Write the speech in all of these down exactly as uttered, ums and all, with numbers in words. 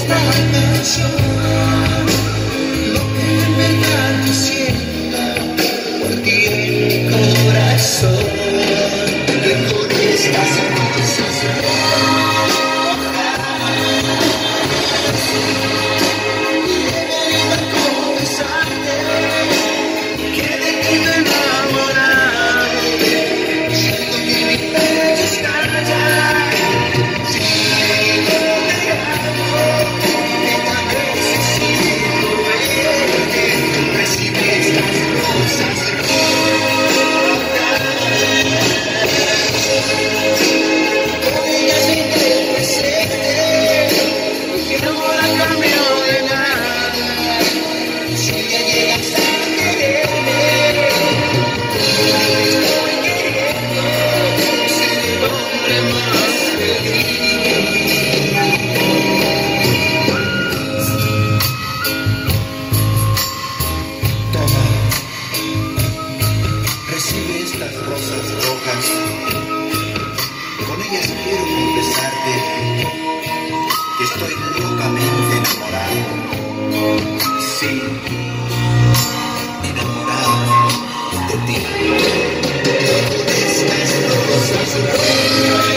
esta canción, lo que en verdad yo siento por ti en mi corazón. Que con estas rosas rojas he venido a confesarte que de ti me he enamorado. Siento que mi pecho estalla. Recibe estas rosas rojas, con ellas quiero confesarte que estoy locamente enamorado. Sí, enamorado de ti. Con estas rosas rojas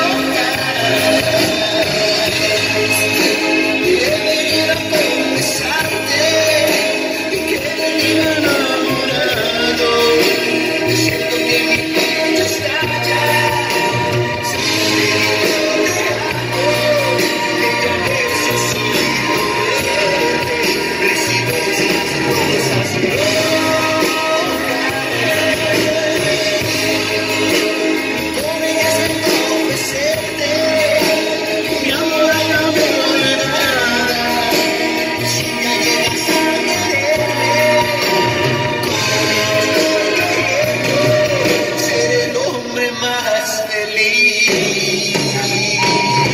he venido a confesarte que de ti me he enamorado. Siento que mi pecho estalla, siento que te amo, que te necesito verte. Recibe estas rosas rojas, con ellas vengo a ofrecerte mi amor a cambio de nada. Si me llegas a quererme, ser el hombre más feliz.